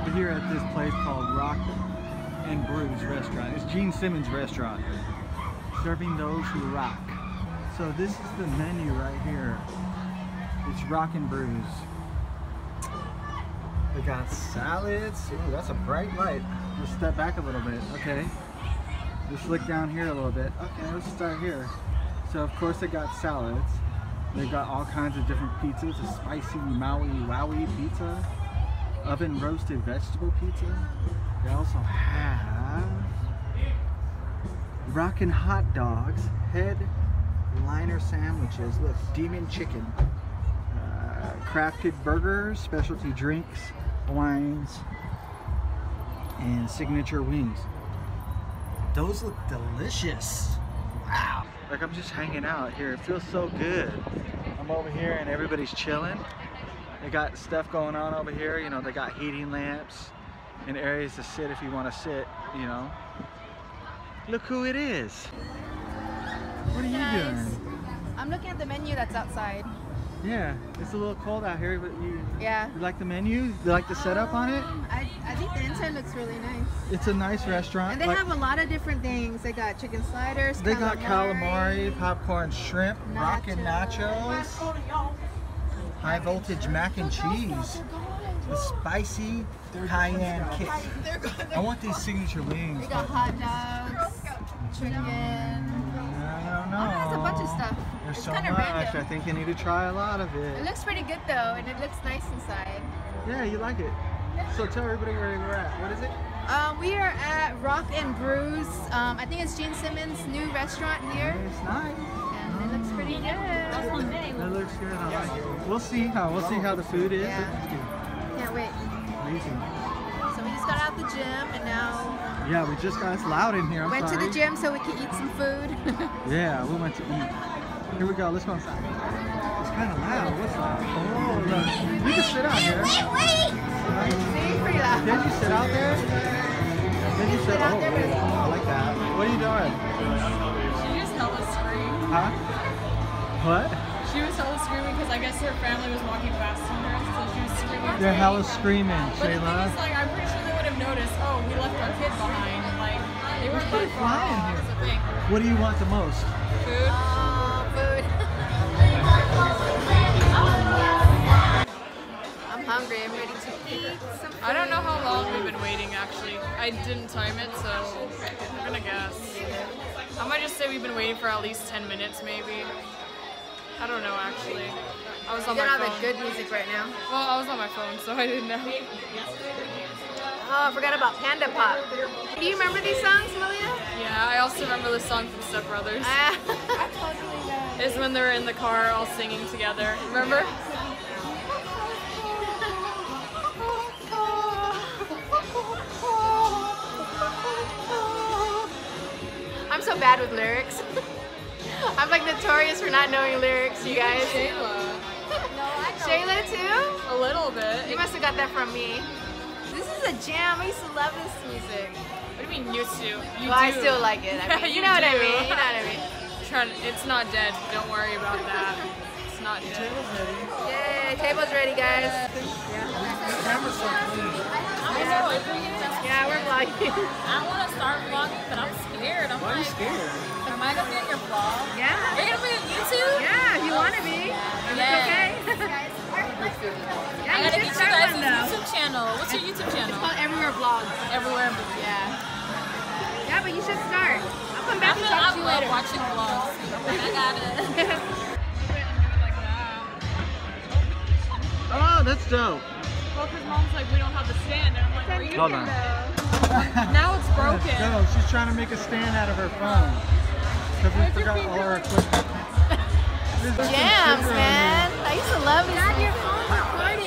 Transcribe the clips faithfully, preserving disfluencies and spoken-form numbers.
We're here at this place called Rock and Brews Restaurant. It's Gene Simmons' restaurant, serving those who rock. So this is the menu right here. It's Rock and Brews. They got salads. Ooh, that's a bright light. Let's step back a little bit. Okay. Just look down here a little bit. Okay, let's start here. So of course they got salads. They got all kinds of different pizzas. A spicy Maui Wowie pizza. Oven roasted vegetable pizza. They also have rockin' hot dogs, head liner sandwiches. Look, demon chicken. Uh, crafted burgers, specialty drinks, wines, and signature wings. Those look delicious. Wow. Like I'm just hanging out here. It feels so good. I'm over here and everybody's chilling. They got stuff going on over here. You know, they got heating lamps and areas to sit if you want to sit, you know. Look who it is. What are you Guys, doing? I'm looking at the menu that's outside. Yeah, it's a little cold out here, but you, yeah. you like the menu? You like the setup on it? I, I think the inside looks really nice. It's a nice restaurant. And they like, have a lot of different things. They got chicken sliders, They calamari, got calamari, popcorn shrimp, nachos. rockin' nachos, high voltage mac and cheese, the spicy cayenne kick. I want these signature wings. They got hot dogs, chicken. I don't know. Oh, there's a bunch of stuff. There's It's so kind of much. random. I think you need to try a lot of It it. looks pretty good though, and it looks nice inside. Yeah, you like it. So tell everybody where we're at. What is it? Um, we are at Rock and Brews. Um, I think it's Gene Simmons' new restaurant here, It's nice. and it looks pretty good. It looks good. I like it. We'll see how we'll see how the food is. Yeah. It's good. Can't wait. Amazing. So we just got out the gym, and now Yeah, we just got it's loud in here. I'm went sorry. to the gym so we could eat some food. Yeah, we went to eat. Here we go. Let's go inside. It's kind of loud. What's that? Oh, look. You can sit out here. See, pretty loud. Did you sit out there? Did you sit? Oh, I like that. What are you doing? She just hella screamed. Huh? What? She was hella screaming because I guess her family was walking past her, so she was screaming. They're hella screaming, But the thing Shayla. is, like, I'm pretty sure they would have noticed, oh, we left our kid behind. Like, they were pretty pretty far flying off. here. That's the thing. What do you want the most? Food. Oh, food. I'm hungry. I'm ready to eat some food. I don't know how long we've been waiting, actually. I didn't time it, so I'm gonna guess. I might just say we've been waiting for at least ten minutes, maybe. I don't know, actually. I was on You my got all phone. the good music right now. Well, I was on my phone, so I didn't know. Oh, I forgot about Panda Pop. Do you remember these songs, Malia? Yeah, I also remember the song from Step Brothers. I totally know. Is when they're in the car all singing together. Remember? I'm so bad with lyrics. I'm like notorious for not knowing lyrics, you guys. Shayla. Shayla too? A little bit. You must have got that from me. This is a jam. I used to love this music. What do you mean used to? You Well, I do. still like it. I mean, you, You know what I do. mean. You know what I mean. Trying, it's not dead. Don't worry about that. It's not dead. Yay, table's ready, guys. Camera's so clean. Yeah, we're vlogging. I want to start vlogging, but I'm scared. I'm Why are you like, scared? am I gonna be on your vlog? Yeah. You're gonna be on YouTube? Yeah, if you want to be. Is it okay? Yeah, I you gotta should get you start guys' one though. YouTube channel. What's your YouTube It's channel? called Everywhere Vlogs. Everywhere. Yeah. Yeah, but you should start. I'll come I back and feel talk I to you love later. watching vlogs. I got it. Oh, that's dope. Well, because mom's like, we don't have the stand. And I'm like, are you? Hold on. Now it's broken. No, she's trying to make a stand out of her phone. Because we forgot all our equipment. There's some Jams, sugar on man. I used to love this. Got your phone recording.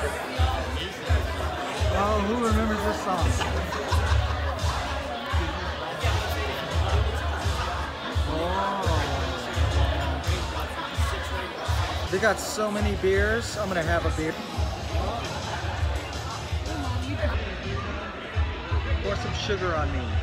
there. Oh, who remembers this song? Oh. They got so many beers. I'm gonna have a beer. Pour some sugar on me.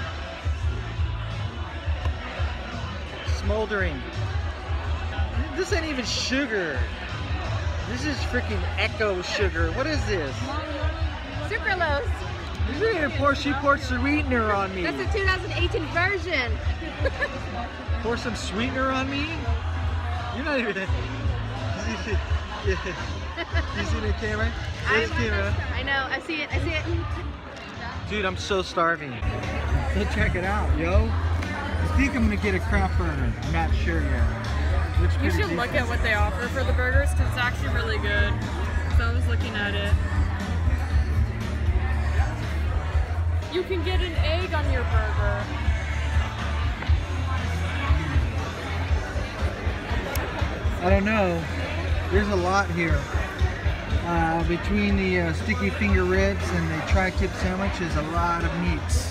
Smoldering. This ain't even sugar. This is freaking Echo sugar. What is this? Sucralose. You didn't even pour, she poured sweetener on me. That's the two thousand eighteen version. Pour some sweetener on me? You're not even... You see the camera? There's I'm- camera. I know, I see it, I see it. Dude, I'm so starving. So check it out, yo. I think I'm gonna get a Kraft burger. I'm not sure yet. Looks You pretty should look decent. at what they offer for the burgers because it's actually really good. So I was looking at it. You can get an egg on your burger. I don't know. There's a lot here. Uh, between the uh, sticky finger ribs and the tri-tip sandwich is a lot of meats.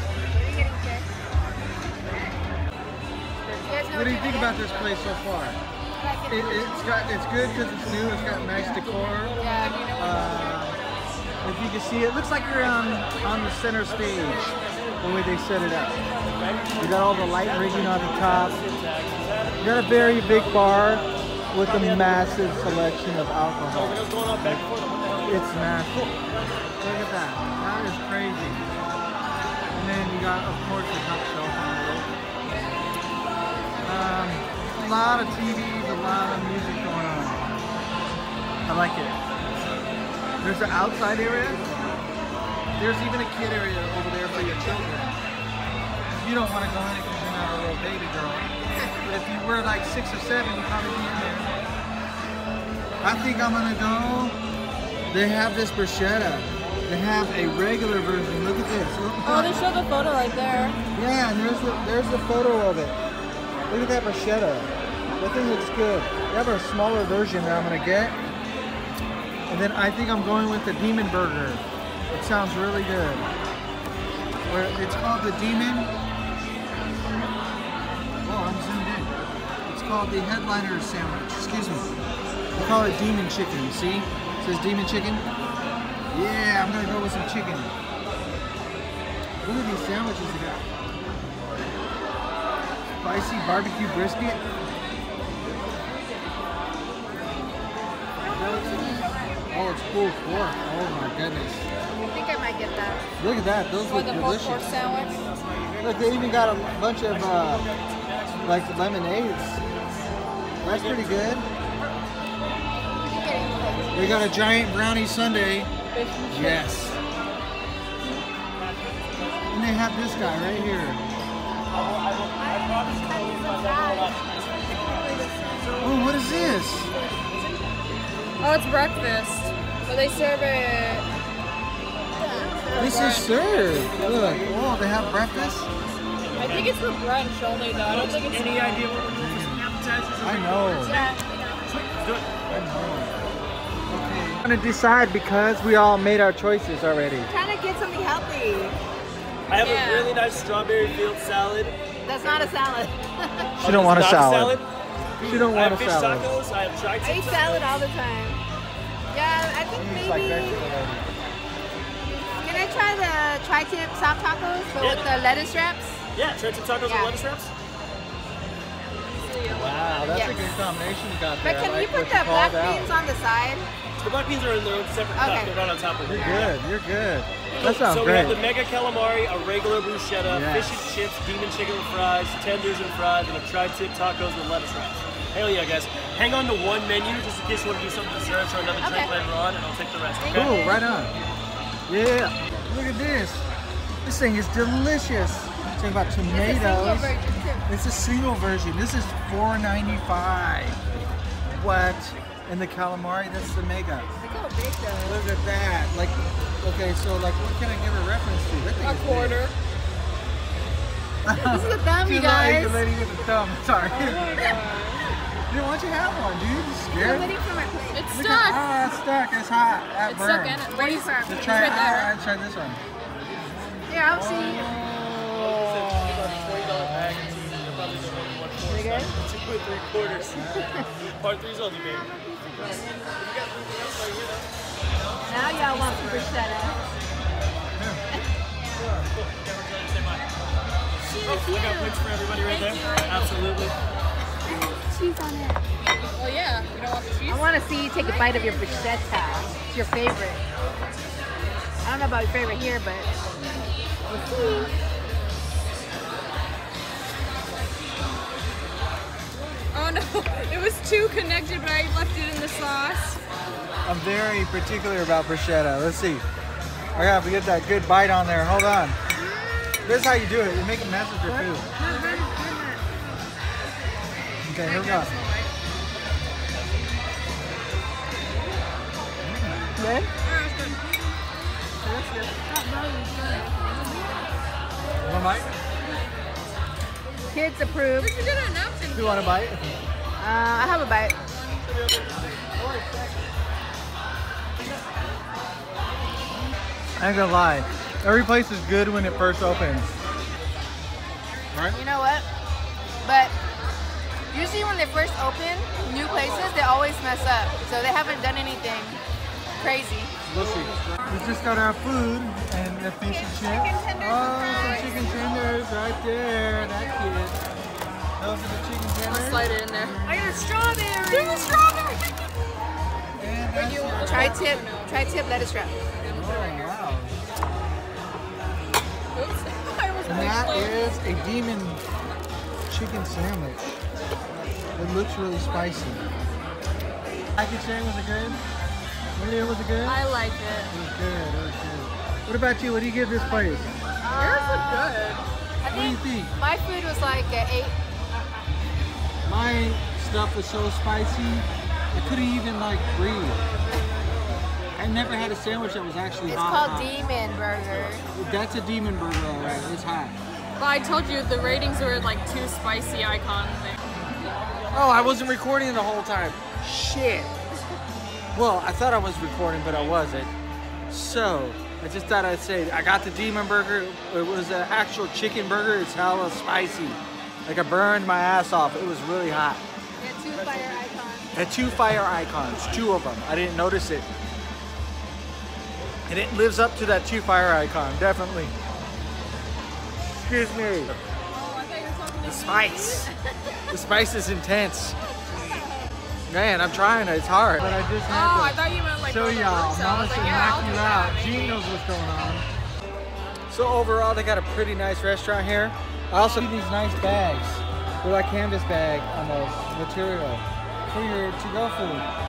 What do you think about this place so far? It, it's got it's good because it's new. It's got nice decor. Uh, if you can see, it looks like you're on on the center stage. The way they set it up. You got all the light rigging on the top. You got a very big bar with a massive selection of alcohol. It's massive. Look at that. That is crazy. And then you got, of course, the top shelf on the roof. Um, a lot of T Vs, a lot of music going on. I like it. There's the outside area. There's even a kid area over there for your children. You don't want to go in it because you're not a little baby girl. But if you were like six or seven, you'd probably be in there. I think I'm gonna go. They have this bruschetta. They have a regular version. Look at this. Look, Oh, they showed the photo right there. yeah, and there's the there's the photo of it. Look at that bruschetta. That thing looks good. They have a smaller version that I'm gonna get. And then I think I'm going with the Demon Burger. It sounds really good. Where it's called the Demon. Oh, I'm zoomed in. It's called the Headliner Sandwich. Excuse me. We call it Demon Chicken. See? It says Demon Chicken. Yeah, I'm gonna go with some chicken. Look at these sandwiches they got. Spicy barbecue brisket. Oh, it's pulled pork. Oh my goodness. I think I might get that. Look at that. Those Or look the pulled pork delicious. sandwich. Look, they even got a bunch of uh, like lemonades. That's pretty good. They got a giant brownie sundae. Yes. And they have this guy right here. Oh, what is this? Oh, it's breakfast. So they serve it. This is served. Look. Oh, they have breakfast? I think it's for brunch only though. I don't think it's Any idea what we're doing for some appetizers? I know. Let's do it. I know. Okay. I'm gonna decide because we all made our choices already. Trying to get something healthy. I have Yeah. a really nice strawberry field salad. That's not a salad. She don't want a Not salad. She don't I want have a fish salad. tacos. I have I tri-tip eat tacos. salad all the time. Yeah, I think It's like maybe. vegetable lady. Can I try the tri-tip soft tacos but Yeah. with the lettuce wraps? Yeah, tri-tip tacos Yeah. and lettuce wraps. Wow, that's Yes. a good combination you got there. But I can like you put what the black called out. beans on the side? The black beans are in their own separate cup. Okay. They're right on top of it. You're good. You're good. That sounds so we great. have the mega calamari, a regular bruschetta, Yes. fish and chips, demon chicken with fries, tenders and fries, and a tri-tip tacos with lettuce wraps. Hell yeah, guys. Hang on to one menu just in case you want to do something desserts or another drink Okay. later on, and I'll take the rest, okay? Cool, right on. Yeah. Look at this. This thing is delicious. Talking about It's a single tomatoes. version too. It's a single version. This is four ninety-five. What? And the calamari, that's the mega. Look how big though. Look at that. Like, okay, so like, what can I give a reference to? That thing a is big. quarter. This is a thumb, you She's like guys. the lady with the thumb. Sorry. Oh my god. Dude, why don't you have one, dude? You I'm scared? waiting for my plate. It's Look stuck. at, ah, it's stuck. It's hot. That It's burn. stuck in it. Waiting for our So plate. try, right there. ah, try this one. Here, I'll see. You good? Two and three quarters. Part three's only, baby. Now y'all want some bruschetta. Oh, I got plates for everybody right there. Absolutely. Cheese on it. Well, yeah. You don't want the cheese? I want to see you take a bite of your bruschetta. It's your favorite. I don't know about your favorite here, but we'll see. Oh no, it was too connected, but I left it in the sauce. I'm very particular about bruschetta. Let's see. I gotta get that good bite on there. Hold on. This is how you do it. You make a mess with your food. Okay, here we go. Good? One bite? Kids approve. We should get a napkin. Do you want a bite? Uh, I have a bite. I ain't gonna lie. Every place is good when it first opens. Right? You know what? But usually when they first open new places, they always mess up. So they haven't done anything crazy. We'll see. We just got our food and the fish and chips. Oh, some chicken tenders right there. That kid. Those are the chicken tenders. Slide it in there. I got a strawberry. There's a strawberry. And that's- Tri-tip, tri-tip lettuce wrap. Oh, wow. Oops. I was And that is a demon chicken sandwich. It looks really spicy. Package saying, was it good? Maria, was it good? I like it. It was good, it was good. What about you? What do you give this place? Yours look good. I What do you think think? my food was like an eight. My stuff was so spicy, I couldn't even like breathe. I never had a sandwich that was actually It's hot. called hot. Demon Burger. That's a demon burger, all right. It's hot. But I told you the ratings were like too spicy icon thing. Oh, I wasn't recording the whole time. Shit. Well, I thought I was recording, but I wasn't. So, I just thought I'd say, I got the demon burger. It was an actual chicken burger. It's hella spicy. Like I burned my ass off. It was really hot. Yeah, two fire icons. Had two fire icons, two of them. I didn't notice it. And it lives up to that two fire icon, definitely. Excuse me. The spice. The spice is intense. Man, I'm trying. It's hard. But I just Oh, had I to thought you meant like show on the y'all. road, so I Mama was should like, yeah, knock I'll you do out. that. Gene knows what's going on. So overall, they got a pretty nice restaurant here. I also see these nice bags. They're like canvas bag almost material for your to-go food.